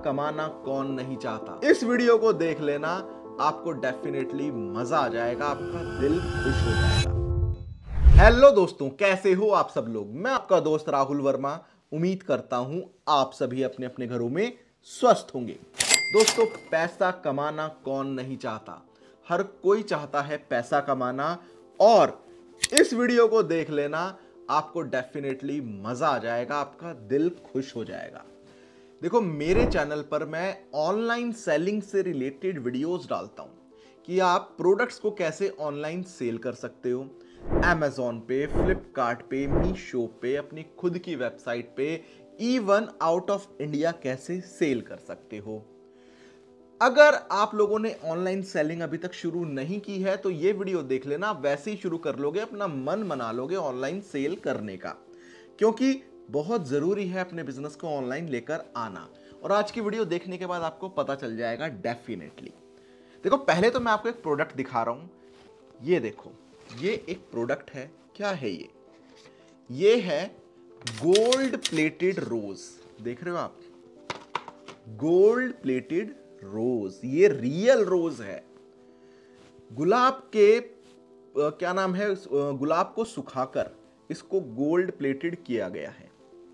कमाना कौन नहीं चाहता। इस वीडियो को देख लेना, आपको डेफिनेटली मजा आ जाएगा, आपका दिल खुश हो जाएगा। हेलो दोस्तों, कैसे हो आप सब लोग। मैं आपका दोस्त राहुल वर्मा। उम्मीद करता हूं आप सभी अपने अपने घरों में स्वस्थ होंगे। दोस्तों, पैसा कमाना कौन नहीं चाहता। हर कोई चाहता है पैसा कमाना, और इस वीडियो को देख लेना, आपको डेफिनेटली मजा आ जाएगा, आपका दिल खुश हो जाएगा। देखो, मेरे चैनल पर मैं ऑनलाइन सेलिंग से रिलेटेड वीडियोस डालता हूं कि आप प्रोडक्ट्स को कैसे ऑनलाइन सेल कर सकते हो। Amazon पे, फ्लिपकार्ट पे, मीशो पे, अपनी खुद की वेबसाइट पे, इवन आउट ऑफ इंडिया कैसे सेल कर सकते हो। अगर आप लोगों ने ऑनलाइन सेलिंग अभी तक शुरू नहीं की है तो ये वीडियो देख लेना, वैसे ही शुरू कर लोगे, अपना मन बना लोगे ऑनलाइन सेल करने का, क्योंकि बहुत जरूरी है अपने बिजनेस को ऑनलाइन लेकर आना। और आज की वीडियो देखने के बाद आपको पता चल जाएगा डेफिनेटली। देखो, पहले तो मैं आपको एक प्रोडक्ट दिखा रहा हूं। ये देखो, ये एक प्रोडक्ट है। क्या है ये है गोल्ड प्लेटेड रोज। देख रहे हो आप, गोल्ड प्लेटेड रोज। ये रियल रोज है। गुलाब के क्या नाम है, गुलाब को सुखाकर इसको गोल्ड प्लेटेड किया गया है।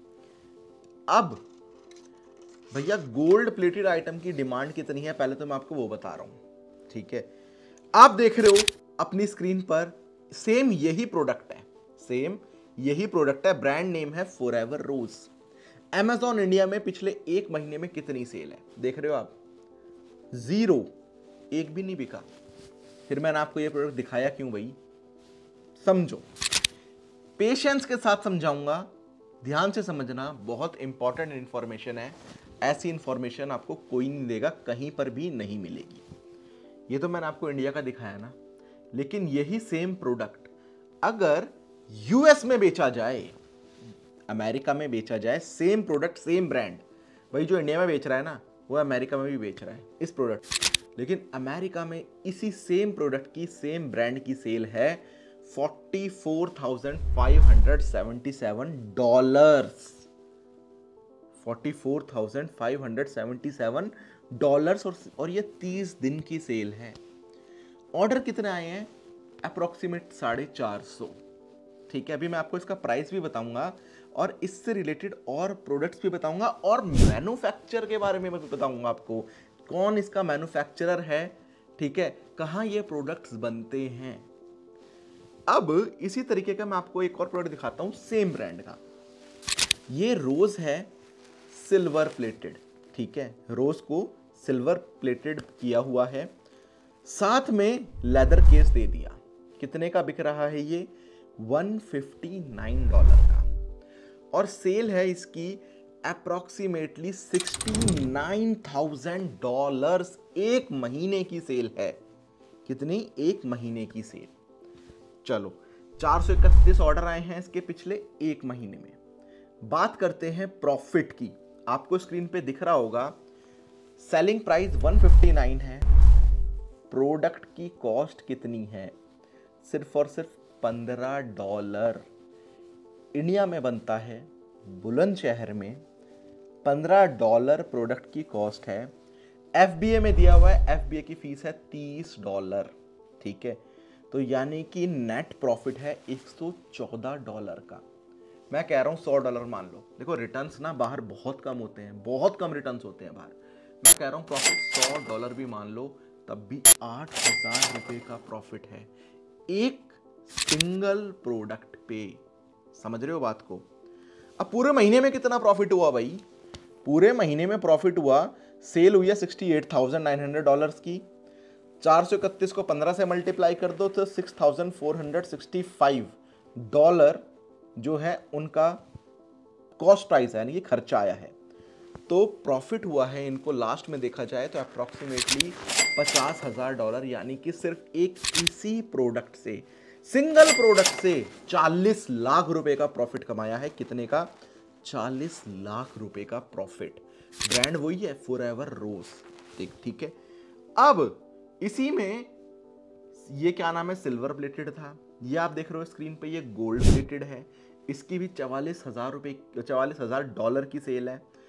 अब भैया, गोल्ड प्लेटेड आइटम की डिमांड कितनी है, पहले तो मैं आपको वो बता रहा हूं। ठीक है, आप देख रहे हो अपनी स्क्रीन पर सेम यही प्रोडक्ट है। सेम यही प्रोडक्ट है। ब्रांड नेम है फॉरएवर रोज। Amazon इंडिया में पिछले एक महीने में कितनी सेल है देख रहे हो आप? 0, एक भी नहीं बिका। फिर मैंने आपको ये प्रोडक्ट दिखाया क्यों भाई? समझो, पेशेंस के साथ समझाऊंगा, ध्यान से समझना। बहुत इंपॉर्टेंट इंफॉर्मेशन है। ऐसी इंफॉर्मेशन आपको कोई नहीं देगा, कहीं पर भी नहीं मिलेगी। ये तो मैंने आपको इंडिया का दिखाया ना, लेकिन यही सेम प्रोडक्ट अगर यूएस में बेचा जाए, अमेरिका में बेचा जाए, सेम प्रोडक्ट सेम ब्रांड, भाई जो इंडिया में बेच रहा है ना, वो अमेरिका में भी बेच रहा है इस प्रोडक्ट। लेकिन अमेरिका में इसी सेम प्रोडक्ट की, सेम ब्रांड की सेल है $44,577। $44,577 और ये 30 दिन की सेल है। ऑर्डर कितने आए हैं? अप्रोक्सीमेट 450। ठीक है, अभी मैं आपको इसका प्राइस भी बताऊंगा और इससे रिलेटेड और प्रोडक्ट्स भी बताऊंगा, और मैन्युफैक्चर के बारे में भी बताऊंगा आपको, कौन इसका मैन्युफैक्चरर है। ठीक है, कहां ये प्रोडक्ट्स बनते हैं। अब इसी तरीके का मैं आपको एक और प्रोडक्ट दिखाता हूं सेम ब्रांड का। ये रोज है सिल्वर प्लेटेड। ठीक है, रोज को सिल्वर प्लेटेड किया हुआ है, साथ में लेदर केस दे दिया। कितने का बिक रहा है ये? $159 का। और सेल है इसकी अप्रोक्सीमेटली $69,000। एक महीने की सेल है। कितनी? एक महीने की सेल। चलो, 431 ऑर्डर आए हैं इसके पिछले एक महीने में। बात करते हैं प्रॉफिट की। आपको स्क्रीन पे दिख रहा होगा, सेलिंग प्राइस 159 है। प्रोडक्ट की कॉस्ट कितनी है? सिर्फ और सिर्फ $15। इंडिया में बनता है, बुलंदशहर में। $15 प्रोडक्ट की कॉस्ट है। FBA में दिया हुआ है, FBA की फीस है $30। ठीक है, तो यानी कि नेट प्रॉफिट है $114 का। मैं कह रहा हूं $100 मान लो। देखो, रिटर्न्स ना बाहर बहुत कम होते हैं, बहुत कम रिटर्न्स होते हैं बाहर। मैं कह रहा हूं प्रॉफिट $100 भी मान लो, तब भी $8,000 का प्रॉफिट है एक सिंगल प्रोडक्ट पे। समझ रहे हो बात को? अब पूरे महीने में कितना प्रॉफिट हुआ भाई? पूरे महीने में प्रॉफिट हुआ, सेल हुई है $68,900 की। 431 को 15 से मल्टीप्लाई कर दो तो $6,465 जो है उनका कॉस्ट प्राइस है, यानी कि खर्चा आया है। तो प्रॉफिट हुआ है इनको लास्ट में देखा जाए तो अप्रोक्सीमेटली $50,000, यानी कि सिर्फ एक इसी प्रोडक्ट से, सिंगल प्रोडक्ट से 40 लाख रुपए का प्रॉफिट कमाया है। कितने का? 40 लाख रुपए का प्रॉफिट। ब्रांड वही है, फॉरएवर रोज। ठीक है, अब इसी में ये क्या नाम है, सिल्वर प्लेटेड था। ये आप देख रहे हो स्क्रीन पे, ये गोल्ड प्लेटेड है। इसकी भी $44,000 की सेल है।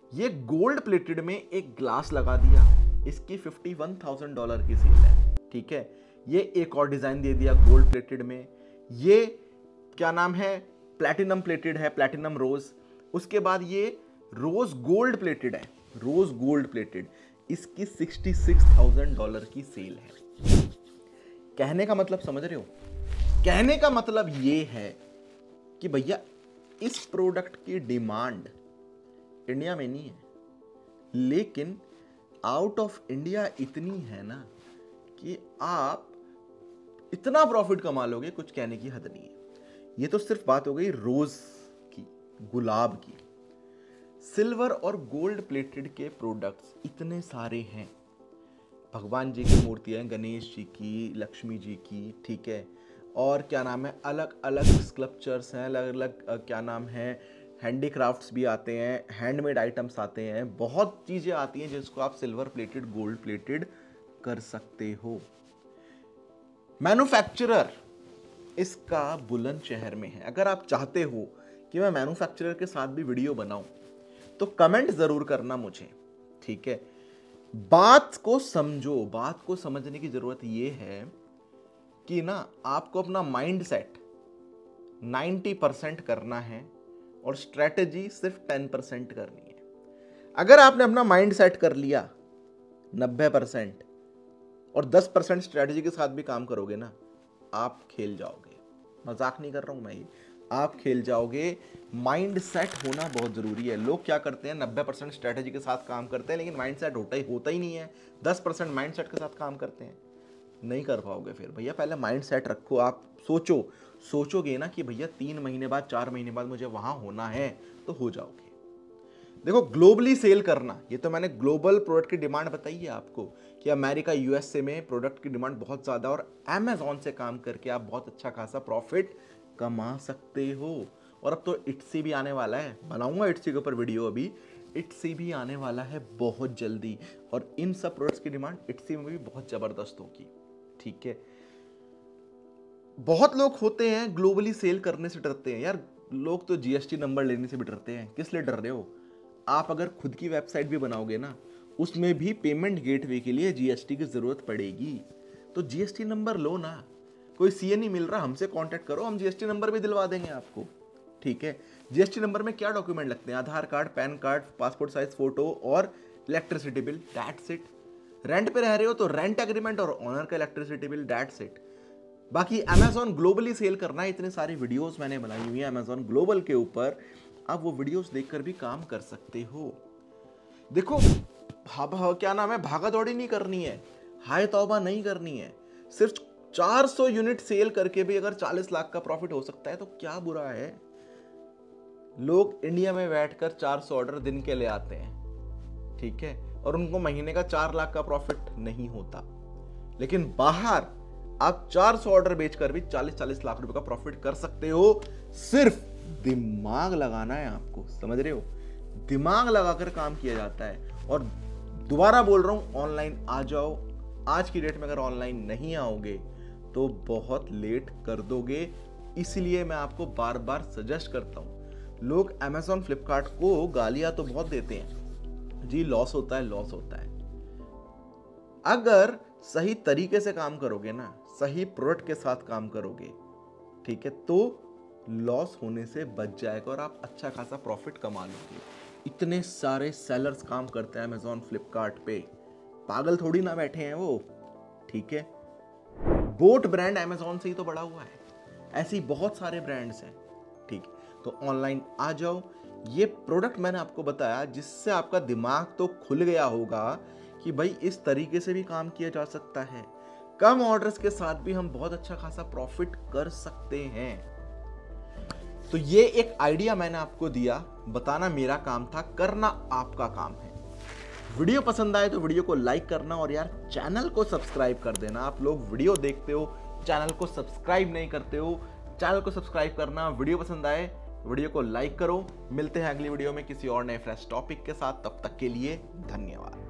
ये गोल्ड प्लेटेड में एक ग्लास लगा दिया, इसकी $51,000 की सेल है। ठीक है, ये एक और डिजाइन दे दिया गोल्ड प्लेटेड में, ये क्या नाम है, प्लैटिनम प्लेटेड है, प्लैटिनम रोज। उसके बाद ये रोज गोल्ड प्लेटेड है, रोज गोल्ड प्लेटेड, इसकी $66,000 की सेल है। कहने का मतलब समझ रहे हो? कहने का मतलब ये है कि भैया इस प्रोडक्ट की डिमांड इंडिया में नहीं है, लेकिन आउट ऑफ इंडिया इतनी है ना कि आप इतना प्रॉफिट कमा लोगे, कुछ कहने की हद नहीं है। ये तो सिर्फ बात हो गई रोज की, गुलाब की। सिल्वर और गोल्ड प्लेटेड के प्रोडक्ट्स इतने सारे हैं। भगवान जी की मूर्तियां, गणेश जी की, लक्ष्मी जी की, ठीक है, और क्या नाम है, अलग अलग स्कल्पचर्स हैं, अलग अलग क्या नाम है, हैंडीक्राफ्ट्स भी आते हैं, हैंडमेड आइटम्स आते हैं, बहुत चीज़ें आती हैं जिसको आप सिल्वर प्लेटेड, गोल्ड प्लेटेड कर सकते हो। मैन्युफैक्चरर इसका बुलंदशहर में है। अगर आप चाहते हो कि मैं मैन्युफैक्चरर के साथ भी वीडियो बनाऊं तो कमेंट जरूर करना मुझे, ठीक है। बात को समझो, बात को समझने की जरूरत यह है कि ना आपको अपना माइंड सेट 90% करना है और स्ट्रेटेजी सिर्फ 10% करनी है। अगर आपने अपना माइंड सेट कर लिया 90% और 10% स्ट्रेटेजी के साथ भी काम करोगे ना, आप खेल जाओगे। मजाक नहीं कर रहा हूं मैं, ये आप खेल जाओगे। माइंड सेट होना बहुत जरूरी है। लोग क्या करते हैं, 90% स्ट्रेटेजी के साथ काम करते हैं, लेकिन माइंड सेट होता ही नहीं है। 10% माइंड सेट के साथ काम करते हैं, नहीं कर पाओगे। फिर भैया पहले माइंड सेट रखो। आप सोचोगे ना कि भैया 3 महीने बाद, 4 महीने बाद मुझे वहां होना है, तो हो जाओगे। देखो, ग्लोबली सेल करना, ये तो मैंने ग्लोबल प्रोडक्ट की डिमांड बताई है आपको कि अमेरिका, यूएसए में प्रोडक्ट की डिमांड बहुत ज्यादा, और अमेजॉन से काम करके आप बहुत अच्छा खासा प्रॉफिट कमा सकते हो। और अब तो इट्सी भी आने वाला है, बनाऊंगा इट्सी के ऊपर वीडियो। अभी इट्सी भी आने वाला है बहुत जल्दी, और इन सब प्रोडक्ट्स की डिमांड इट्सी में भी बहुत जबरदस्त होगी, ठीक है। बहुत लोग होते हैं ग्लोबली सेल करने से डरते हैं। यार लोग तो जीएसटी नंबर लेने से भी डरते हैं। किस लिए डर रहे हो? आप अगर खुद की वेबसाइट भी बनाओगे ना, उसमें भी पेमेंट गेटवे के लिए जीएसटी की जरूरत पड़ेगी। तो जीएसटी नंबर लो ना। कोई सीए नहीं मिल रहा, हमसे कांटेक्ट करो, हम जीएसटी नंबर भी दिलवा देंगे आपको, ठीक है। जीएसटी नंबर में क्या डॉक्यूमेंट लगते हैं? Aadhaar card, PAN card, passport size photo और electricity bill, that's it. Rent पे रह रहे हो तो रेंट एग्रीमेंट और ओनर का इलेक्ट्रिसिटी बिल, दैट्स इट। बाकी अमेजॉन ग्लोबली सेल करना है, इतने सारे वीडियोस मैंने बनाई हुई है अमेजॉन ग्लोबल के ऊपर, आप वो वीडियोस देखकर भी काम कर सकते हो। देखो, क्या नाम है, भागा दौड़ी नहीं करनी है, हाय तौबा नहीं करनी है। सिर्फ 400 यूनिट सेल करके भी अगर 40 लाख का प्रॉफिट हो सकता है तो क्या बुरा है। लोग इंडिया में बैठकर 400 ऑर्डर दिन के ले आते हैं, ठीक है, और उनको महीने का 4 लाख का प्रॉफिट नहीं होता। लेकिन बाहर आप 400 ऑर्डर बेचकर भी 40-40 लाख रुपए का प्रॉफिट कर सकते हो। सिर्फ दिमाग लगाना है आपको, समझ रहे हो? दिमाग लगाकर काम किया जाता है। और दोबारा बोल रहा हूं, ऑनलाइन आ जाओ। आज की डेट में अगर ऑनलाइन नहीं आओगे तो बहुत लेट कर दोगे। इसलिए मैं आपको बार बार सजेस्ट करता हूं। लोग अमेजॉन, फ्लिपकार्ट को गालियां तो बहुत देते हैं, जी लॉस होता है, लॉस होता है। अगर सही तरीके से काम करोगे ना, सही प्रोडक्ट के साथ काम करोगे, ठीक है, तो लॉस होने से बच जाएगा और आप अच्छा खासा प्रॉफिट कमा लोगे। इतने सारे सेलर्स काम करते हैं अमेजॉन, फ्लिपकार्ट पे, पागल थोड़ी ना बैठे हैं वो, ठीक है। बोट ब्रांड अमेजॉन से ही तो बड़ा हुआ है, ऐसी बहुत सारे ब्रांड्स हैं, ठीक। तो ऑनलाइन आ जाओ। ये प्रोडक्ट मैंने आपको बताया जिससे आपका दिमाग तो खुल गया होगा कि भाई इस तरीके से भी काम किया जा सकता है। कम ऑर्डर्स के साथ भी हम बहुत अच्छा खासा प्रॉफिट कर सकते हैं। तो ये एक आइडिया मैंने आपको दिया, बताना मेरा काम था, करना आपका काम है। वीडियो पसंद आए तो वीडियो को लाइक करना, और यार चैनल को सब्सक्राइब कर देना। आप लोग वीडियो देखते हो, चैनल को सब्सक्राइब नहीं करते हो, चैनल को सब्सक्राइब करना। वीडियो पसंद आए वीडियो को लाइक करो। मिलते हैं अगली वीडियो में किसी और नए फ्रेश टॉपिक के साथ, तब तक के लिए धन्यवाद।